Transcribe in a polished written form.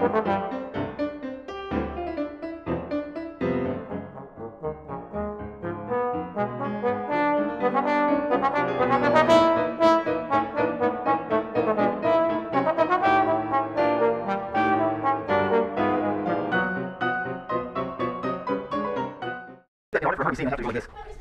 In order for her to see, I have to go like this.